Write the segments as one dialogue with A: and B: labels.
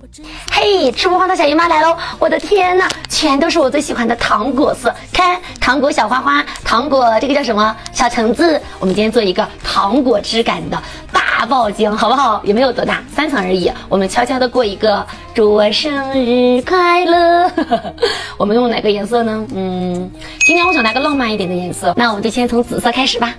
A: 嘿，吃不胖的小姨妈来喽！我的天呐，全都是我最喜欢的糖果色，看糖果小花花，糖果这个叫什么小橙子。我们今天做一个糖果质感的大爆浆，好不好？也没有多大，3层而已。我们悄悄的过一个祝我生日快乐。我们用哪个颜色呢？今天我想来个浪漫一点的颜色，那我们就先从紫色开始吧。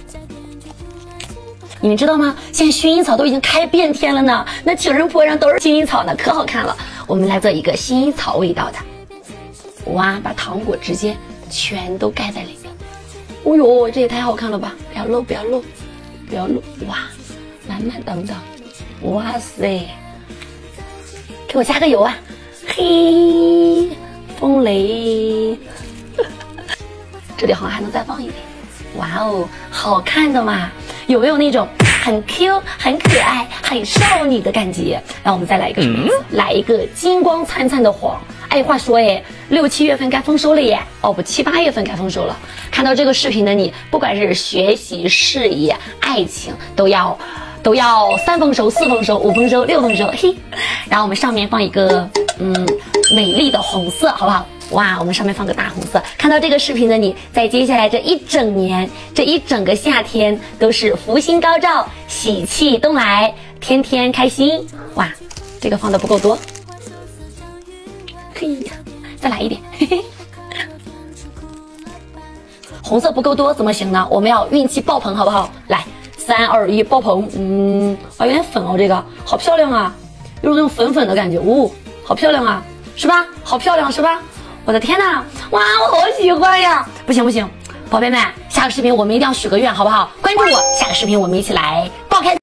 A: 你们知道吗？现在薰衣草都已经开遍天了呢，那情人坡上都是薰衣草呢，可好看了。我们来做一个薰衣草味道的，哇，把糖果直接全都盖在里面。哦呦，这也太好看了吧！不要漏，不要漏，不要漏！哇，满满当当，哇塞！给我加个油啊！嘿，风雷，这里好像还能再放一点。哇哦，好看的嘛！有没有那种很 Q、很可爱、很少女的感觉？然后我们再来一个什么？来一个金光灿灿的黄。哎，话说哎，6、7月份该丰收了耶！哦不，7、8月份该丰收了。看到这个视频的你，不管是学习、事业、爱情，都要3丰收、4丰收、5丰收、6丰收。嘿，然后我们上面放一个美丽的红色，好不好？哇，我们上面放个大红色。看到这个视频的你，在接下来这一整年，这一整个夏天都是福星高照，喜气东来，天天开心。哇，这个放的不够多，嘿呀，再来一点。嘿嘿，红色不够多怎么行呢？我们要运气爆棚，好不好？来，3、2、1，爆棚。有点粉哦，这个好漂亮啊，有那种粉粉的感觉，好漂亮啊，是吧？好漂亮，是吧？我的天哪，哇，我好喜欢呀！不行不行，宝贝们，下个视频我们一定要许个愿，好不好？关注我，下个视频我们一起来爆开。